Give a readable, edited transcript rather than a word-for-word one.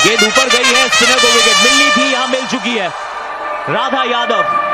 गेंद ऊपर गई है, स्पिनर को विकेट मिलनी थी, यहां मिल चुकी है। राधा यादव